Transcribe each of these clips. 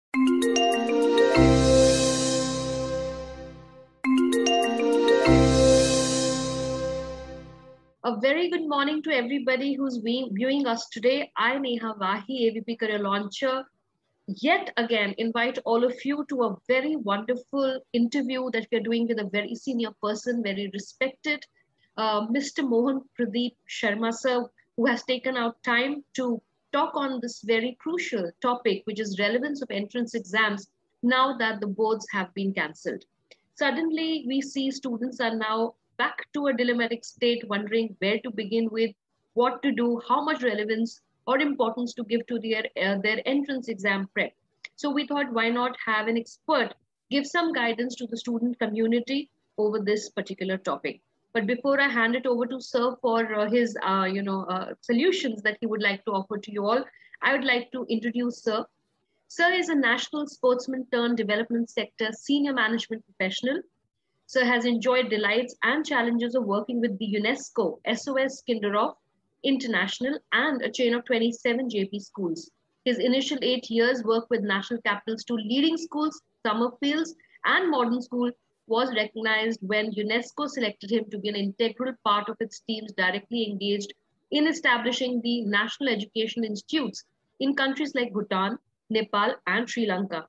A very good morning to everybody who's viewing us today. I, Neha Vahi, AVP Career Launcher, yet again invite all of you to a very wonderful interview that we're doing with a very senior person, very respected, Mr. Mohan Pradeep Sharma sir, who has taken out time to talk on this very crucial topic, which is relevance of entrance exams now that the boards have been cancelled. Suddenly, we see students are now back to a dilemmatic state, wondering where to begin with, what to do, how much relevance or importance to give to their entrance exam prep. So we thought, why not have an expert give some guidance to the student community over this particular topic. But before I hand it over to Sir for his, solutions that he would like to offer to you all, I would like to introduce Sir. Sir is a national sportsman turned development sector senior management professional. Sir has enjoyed delights and challenges of working with the UNESCO SOS Kinderhof International and a chain of 27 JP schools. His initial 8 years work with national capitals to leading schools, Summerfields, and Modern School was recognized when UNESCO selected him to be an integral part of its teams directly engaged in establishing the national education institutes in countries like Bhutan, Nepal, and Sri Lanka.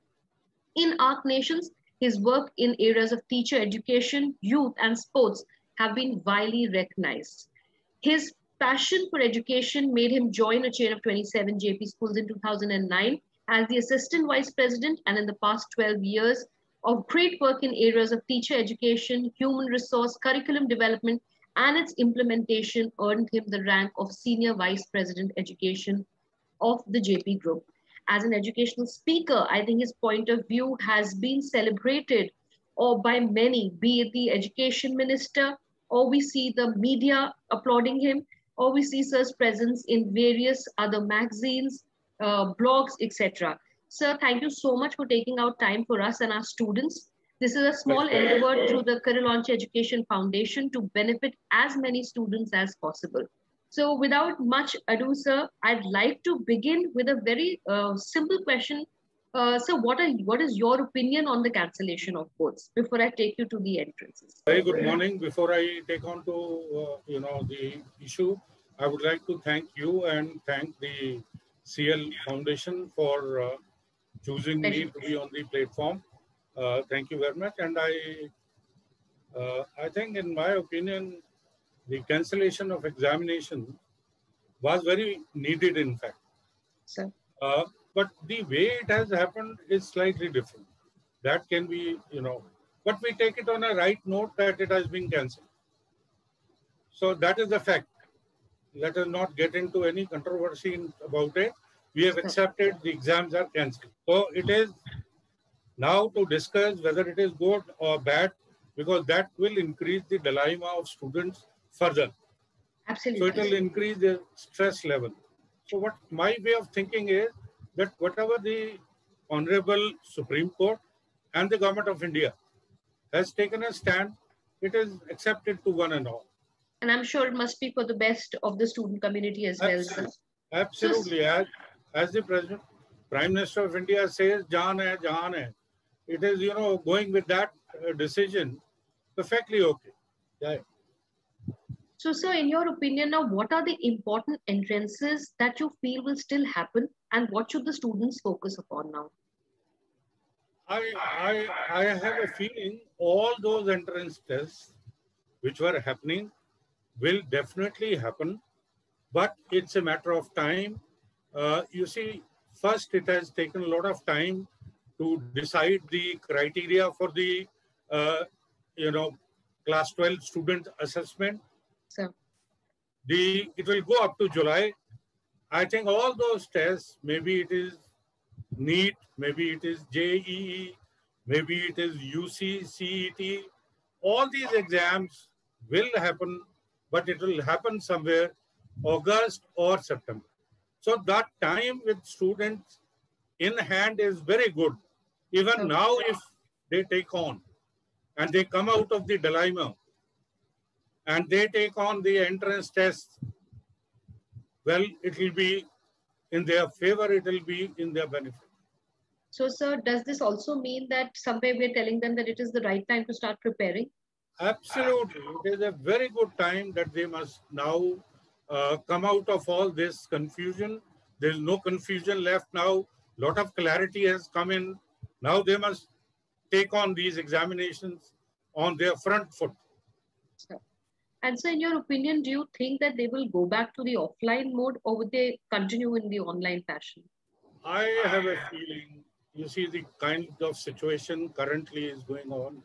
In ARC nations, his work in areas of teacher education, youth, and sports have been widely recognized. His passion for education made him join a chain of 27 JP schools in 2009 as the assistant vice president, and in the past 12 years of great work in areas of teacher education, human resource, curriculum development, and its implementation earned him the rank of senior vice president education of the JP Group. As an educational speaker, I think his point of view has been celebrated or by many, be it the education minister, or we see the media applauding him, or we see Sir's presence in various other magazines, blogs, etc. Sir, thank you so much for taking out time for us and our students. This is a small endeavor through the Career Launch Education Foundation to benefit as many students as possible. So without much ado, sir, I'd like to begin with a very simple question. So what is your opinion on the cancellation of boards before I take you to the entrances? Very good morning. Before I take on to the issue, I would like to thank you and thank the CL Foundation for choosing me to be on the platform. Thank you very much. And I think, in my opinion, the cancellation of examination was very needed, in fact. Sir. But the way it has happened is slightly different. That can be, but we take it on a right note that it has been cancelled. So that is the fact. Let us not get into any controversy about it. We have accepted the exams are cancelled. So it is now to discuss whether it is good or bad, because that will increase the dilemma of students further. Absolutely. So it will increase the stress level. So what my way of thinking is that whatever the Honorable Supreme Court and the Government of India has taken a stand, it is accepted to one and all. And I'm sure it must be for the best of the student community as well, sir. Absolutely. As the Prime Minister of India says, Jaan hai, Jahan hai. It is, going with that decision, perfectly okay. Yeah. So, sir, in your opinion, now, what are the important entrances that you feel will still happen, and what should the students focus upon now? I have a feeling all those entrance tests which were happening will definitely happen, but it's a matter of time. You see, first it has taken a lot of time to decide the criteria for the, class 12 student assessment. So, it will go up to July. I think all those tests, maybe it is NEET, maybe it is JEE, maybe it is UC, CET, all these exams will happen, but it will happen somewhere August or September. So that time with students in hand is very good. Even now, if they take on and they come out of the dilemma and they take on the entrance test, well, it will be in their favor, it will be in their benefit. So, sir, does this also mean that somewhere we're telling them that it is the right time to start preparing? Absolutely. It is a very good time that they must now come out of all this confusion. There's no confusion left now. Lot of clarity has come in. Now they must take on these examinations on their front foot. Sir. And so, in your opinion, do you think that they will go back to the offline mode or would they continue in the online fashion? I have a feeling, you see, the kind of situation currently is going on.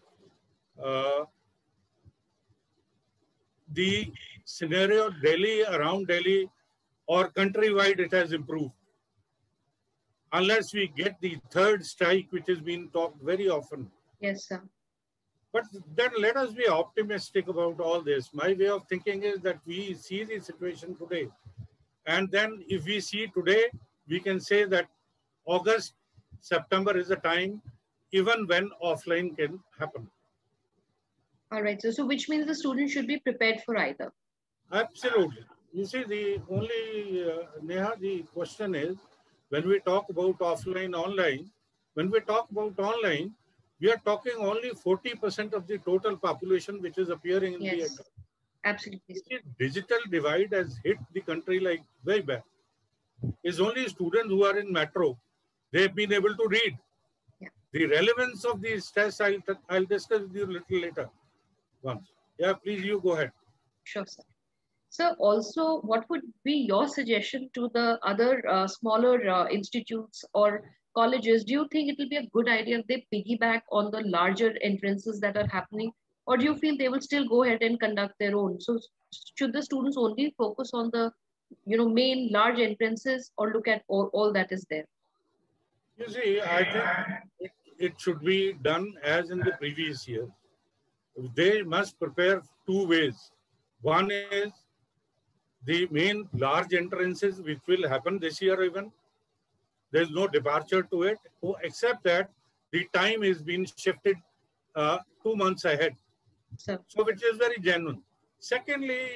The scenario Delhi, around Delhi, or countrywide, it has improved. Unless we get the third strike, which has been talked very often. Yes, sir. But then let us be optimistic about all this. My way of thinking is that we see the situation today. And then if we see today, we can say that August, September is a time even when offline can happen. All right. So which means the student should be prepared for either. Absolutely. You see, the only, Neha, the question is, when we talk about offline, online, when we talk about online, we are talking only 40% of the total population which is appearing in the Yes, absolutely. The digital divide has hit the country like very bad. It's only students who are in metro. They've been able to read. Yeah. The relevance of these tests, I'll discuss with you a little later. Once. Yeah, please, you go ahead. Sure, sir. So also, what would be your suggestion to the other smaller institutes or colleges? Do you think it will be a good idea if they piggyback on the larger entrances that are happening, or do you feel they will still go ahead and conduct their own? So should the students only focus on the main large entrances or look at all that is there? You see, I think it should be done as in the previous year. They must prepare two ways. One is the main large entrances, which will happen this year even. There's no departure to it, except that the time is being shifted 2 months ahead. So which is very genuine. Secondly,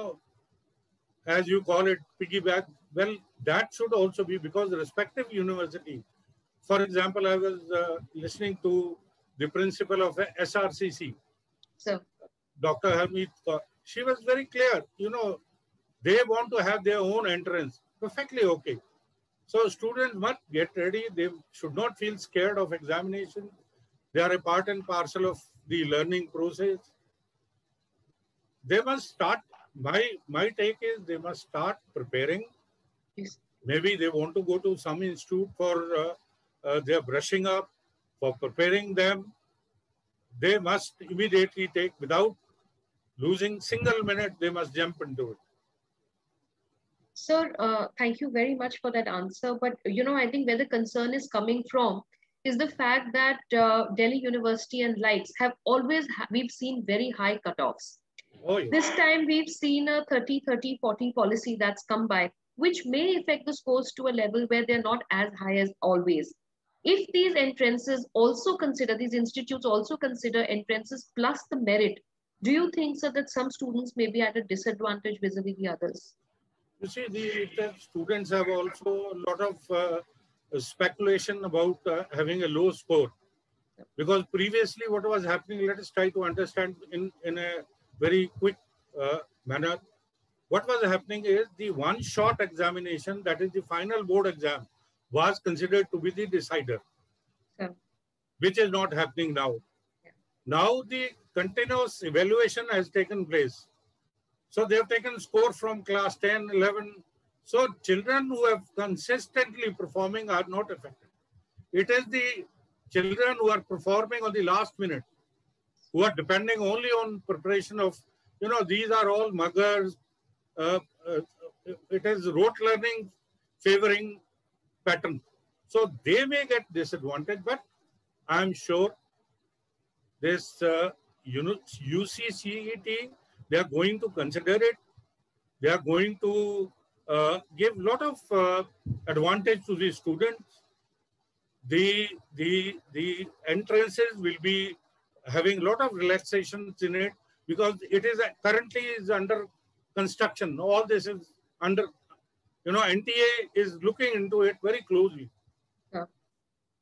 as you call it, piggyback, well, that should also be because the respective university, for example, I was listening to the principal of SRCC, Dr. Harmeet, she was very clear, they want to have their own entrance, perfectly okay. So students must get ready. They should not feel scared of examination. They are a part and parcel of the learning process. They must start, my take is they must start preparing. Yes. Maybe they want to go to some institute for their brushing up, for preparing them. They must immediately take, without losing single minute, they must jump into it. Sir, thank you very much for that answer. But, I think where the concern is coming from is the fact that Delhi University and Lights have always, we've seen very high cutoffs. Oh, yeah. This time we've seen a 30-30-40 policy that's come by, which may affect the scores to a level where they're not as high as always. If these entrances also consider, these institutes also consider entrances plus the merit, do you think, sir, that some students may be at a disadvantage vis-a-vis the others? You see, the students have also a lot of speculation about having a low score. Because previously what was happening, let us try to understand in a very quick manner. What was happening is the one-shot examination, that is the final board exam, was considered to be the decider, which is not happening now. Yeah. Now the continuous evaluation has taken place. So they have taken score from class 10, 11. So children who have consistently performing are not affected. It is the children who are performing on the last minute, who are depending only on preparation of, these are all muggers. It is rote learning favoring pattern. So they may get disadvantaged, but I'm sure this UCCET, they are going to consider it. They are going to give a lot of advantage to the students. The entrances will be having a lot of relaxations in it because it is currently is under construction. All this is under, NTA is looking into it very closely. Yeah.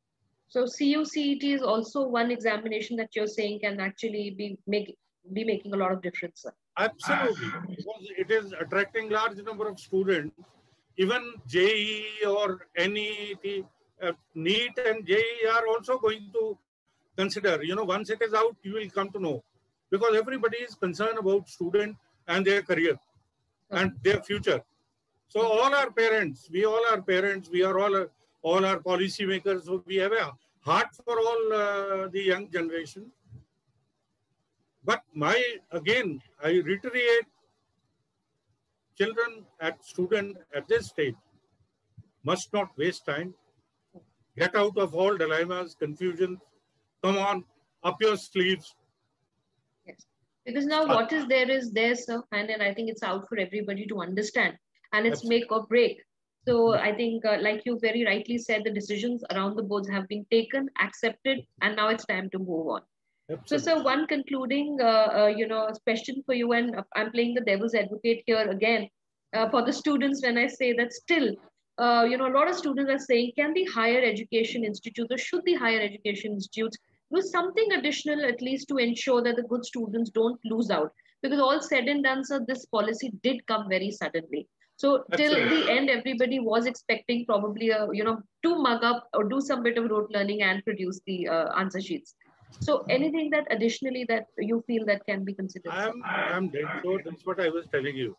So CUCET is also one examination that you're saying can actually be making a lot of difference, sir. Absolutely, because it is attracting large number of students. Even JEE or NEET, NEET and JEE are also going to consider. You know, once it is out, you will come to know, because everybody is concerned about student and their career and their future. So all our parents, we all are parents, we are all our policymakers. So we have a heart for all the young generation. But again, I reiterate, children student at this stage must not waste time. Get out of all dilemmas, confusion. Come on, up your sleeves. Yes. Because now what is there, sir, and then I think it's out for everybody to understand, and it's Absolutely. make or break. So I think, like you very rightly said, the decisions around the boards have been taken, accepted, and now it's time to move on. So, Absolutely. sir, one concluding, question for you, and I'm playing the devil's advocate here again for the students when I say that still, a lot of students are saying, can the higher education institutes or should the higher education institutes do something additional at least to ensure that the good students don't lose out? Because all said and done, sir, this policy did come very suddenly. So till Absolutely. the end, everybody was expecting probably to mug up or do some bit of rote learning and produce the answer sheets. So anything that additionally that you feel that can be considered, sir? I'm dead sure that's what I was telling you.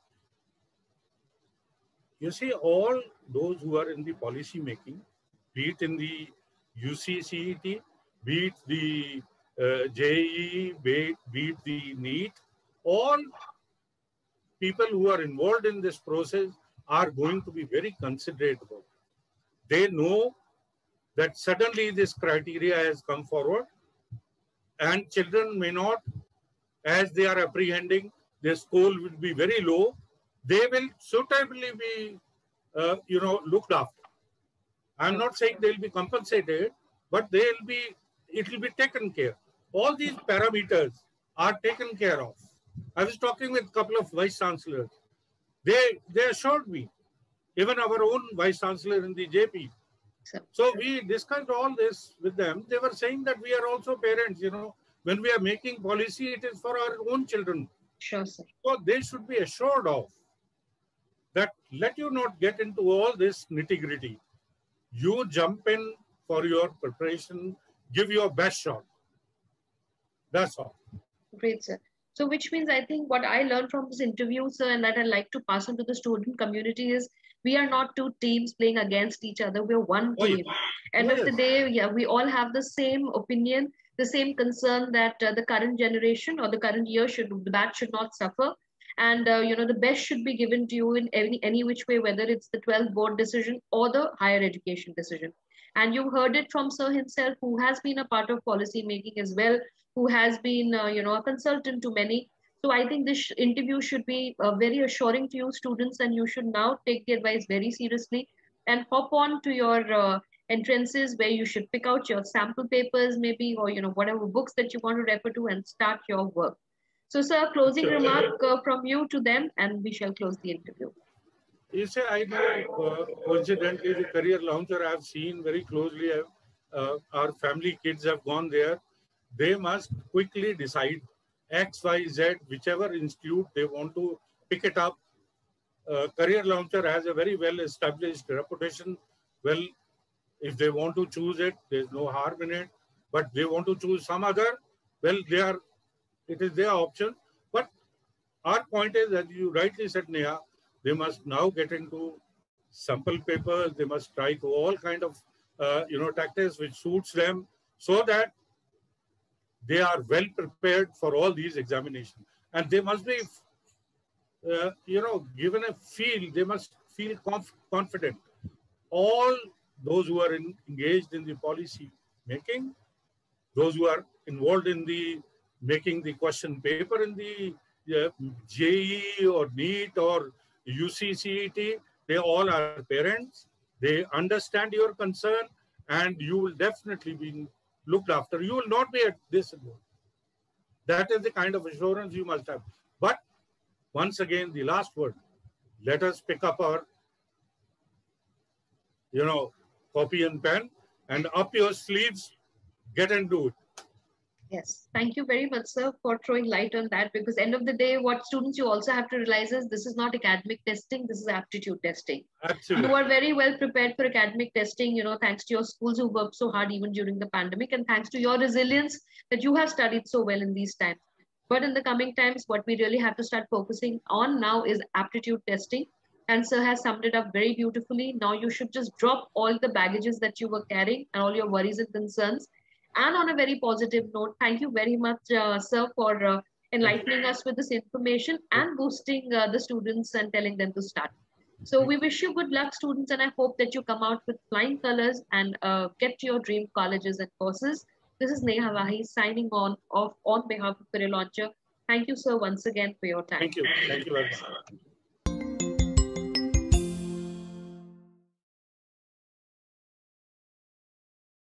You see, all those who are in the policy making, be it in the UCCET, be it the JEE, be it the NEET, all people who are involved in this process are going to be very considerate about it. They know that suddenly this criteria has come forward, and children may not, as they are apprehending, their score will be very low. They will suitably be, looked after. I'm not saying they'll be compensated, but it will be taken care. All these parameters are taken care of. I was talking with a couple of vice chancellors. They assured me, even our own vice chancellor in the JP. So we discussed all this with them. They were saying that we are also parents, when we are making policy, it is for our own children. Sure, sir. So they should be assured of that. Let you not get into all this nitty gritty. You jump in for your preparation, give your best shot. That's all. Great, sir. So, which means I think what I learned from this interview, sir, and that I'd like to pass on to the student community is we are not two teams playing against each other. We're one Oh, yeah. team. End of the day, yeah, we all have the same opinion, the same concern that the current generation or the current year should not suffer. And the best should be given to you in any which way, whether it's the 12th board decision or the higher education decision. And you heard it from sir himself, who has been a part of policy making as well, who has been a consultant to many. So I think this interview should be very assuring to you students, and you should now take the advice very seriously and hop on to your entrances where you should pick out your sample papers maybe, or whatever books that you want to refer to, and start your work. So sir, closing remark from you to them, and we shall close the interview. You say, I know, coincidentally, the career launcher I've seen very closely. Our family kids have gone there. They must quickly decide X, Y, Z, whichever institute they want to pick it up. Career launcher has a very well established reputation. Well, if they want to choose it, there's no harm in it. But they want to choose some other, well, it is their option. But our point is, as you rightly said, Neha, they must now get into sample papers. They must try to all kind of, tactics which suits them, so that they are well prepared for all these examinations. And they must be, given a feel, they must feel confident. All those who are engaged in the policy making, those who are involved in the making the question paper in the JEE or NEET or UCCET, they all are parents. They understand your concern, and you will definitely be looked after. You will not be at this. That is the kind of assurance you must have. But once again, the last word, let us pick up our, copy and pen and up your sleeves, get and do it. Yes, thank you very much, sir, for throwing light on that. Because end of the day, what students you also have to realize is this is not academic testing, this is aptitude testing. Absolutely. You are very well prepared for academic testing, you know, thanks to your schools who worked so hard even during the pandemic, and thanks to your resilience that you have studied so well in these times. But in the coming times, what we really have to start focusing on now is aptitude testing. And sir has summed it up very beautifully. Now you should just drop all the baggages that you were carrying and all your worries and concerns. And on a very positive note, thank you very much, sir, for enlightening us with this information and boosting the students and telling them to start. So we wish you good luck, students, and I hope that you come out with flying colors and get to your dream colleges and courses. This is Neha Wahi signing on behalf of Career Launcher. Thank you, sir, once again for your time. Thank you. Thank you very much.